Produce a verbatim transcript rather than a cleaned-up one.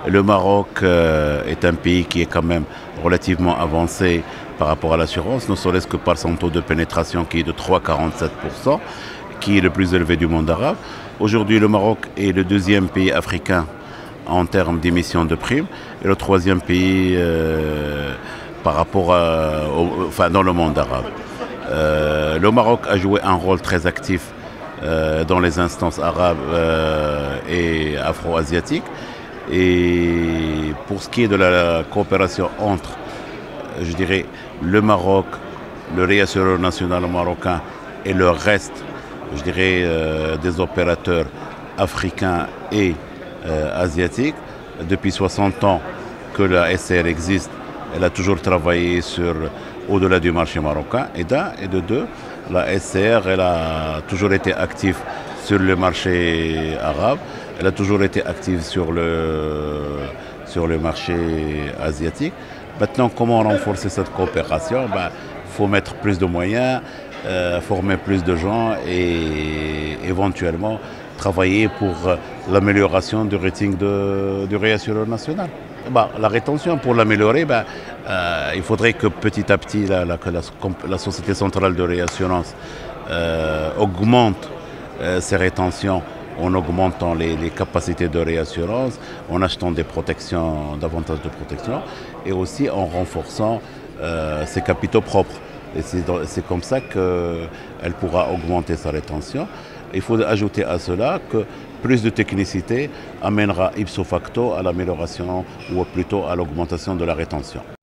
Le Maroc euh, est un pays qui est quand même relativement avancé par rapport à l'assurance, ne serait-ce que par son taux de pénétration qui est de trois virgule quarante-sept pour cent, qui est le plus élevé du monde arabe. Aujourd'hui, le Maroc est le deuxième pays africain en termes d'émissions de primes et le troisième pays euh, par rapport à, au, enfin, dans le monde arabe. Euh, le Maroc a joué un rôle très actif euh, dans les instances arabes euh, et afro-asiatiques. Et pour ce qui est de la coopération entre, je dirais, le Maroc, le réassureur national marocain et le reste, je dirais, euh, des opérateurs africains et euh, asiatiques, depuis soixante ans que la S C R existe, elle a toujours travaillé sur, au-delà du marché marocain. Et d'un, et de deux, la S C R, elle a toujours été active sur le marché arabe. Elle a toujours été active sur le, sur le marché asiatique. Maintenant, comment renforcer cette coopération? Ben, faut mettre plus de moyens, euh, former plus de gens et éventuellement travailler pour l'amélioration du rating de, du réassureur national. Ben, la rétention, pour l'améliorer, ben, euh, il faudrait que petit à petit la, la, la, la Société centrale de réassurance euh, augmente euh, ses rétentions en augmentant les, les capacités de réassurance, en achetant des protections, davantage de protections, et aussi en renforçant euh, ses capitaux propres. Et c'est comme ça qu'elle pourra augmenter sa rétention. Il faut ajouter à cela que plus de technicité amènera ipso facto à l'amélioration ou plutôt à l'augmentation de la rétention.